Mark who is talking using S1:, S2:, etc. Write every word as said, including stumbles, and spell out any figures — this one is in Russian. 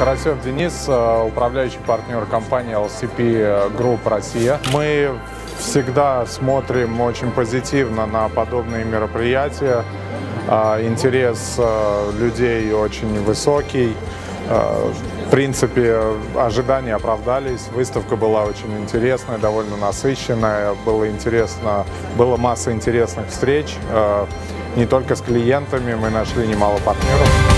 S1: Карасев Денис, управляющий партнер компании эл си пи Group Россия. Мы всегда смотрим очень позитивно на подобные мероприятия. Интерес людей очень высокий. В принципе, ожидания оправдались. Выставка была очень интересная, довольно насыщенная. Было интересно, было масса интересных встреч. Не только с клиентами, мы нашли немало партнеров.